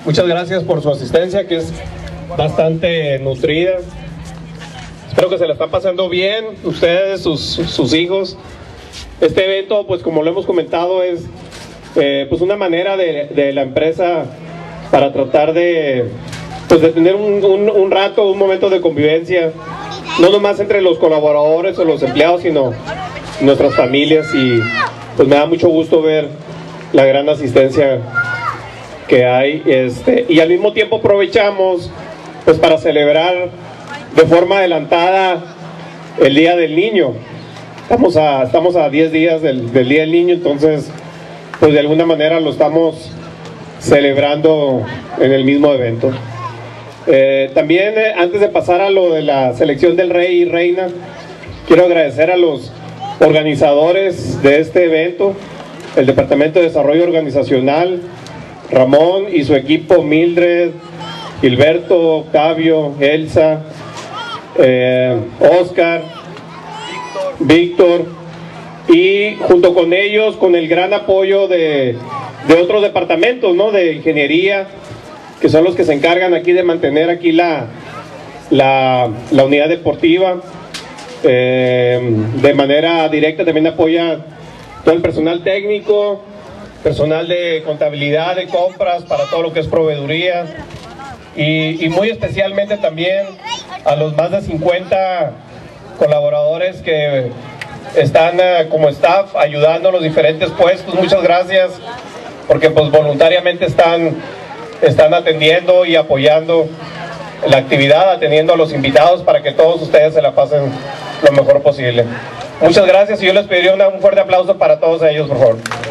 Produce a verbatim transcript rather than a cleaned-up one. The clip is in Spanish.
Muchas gracias por su asistencia, que es bastante nutrida. Espero que se la están pasando bien, ustedes, sus, sus hijos. Este evento, pues como lo hemos comentado, es eh, pues una manera de, de la empresa para tratar de, pues de tener un, un, un rato, un momento de convivencia, no nomás entre los colaboradores o los empleados, sino nuestras familias. Y pues me da mucho gusto ver la gran asistencia que hay, este, y al mismo tiempo aprovechamos pues para celebrar de forma adelantada el Día del Niño. Estamos a estamos a diez días del, del Día del Niño, entonces pues de alguna manera lo estamos celebrando en el mismo evento. Eh, también eh, antes de pasar a lo de la selección del rey y reina, quiero agradecer a los organizadores de este evento, el Departamento de Desarrollo Organizacional, Ramón y su equipo, Mildred, Gilberto, Octavio, Elsa, eh, Oscar, Víctor, y junto con ellos, con el gran apoyo de, de otros departamentos, ¿no?, de ingeniería, que son los que se encargan aquí de mantener aquí la, la, la unidad deportiva. Eh, de manera directa también apoya todo el personal técnico, personal de contabilidad, de compras, para todo lo que es proveeduría, y, y muy especialmente también a los más de cincuenta colaboradores que están uh, como staff ayudando en los diferentes puestos. Muchas gracias, porque pues voluntariamente están, están atendiendo y apoyando la actividad, atendiendo a los invitados para que todos ustedes se la pasen lo mejor posible. Muchas gracias, y yo les pediría una, un fuerte aplauso para todos ellos, por favor.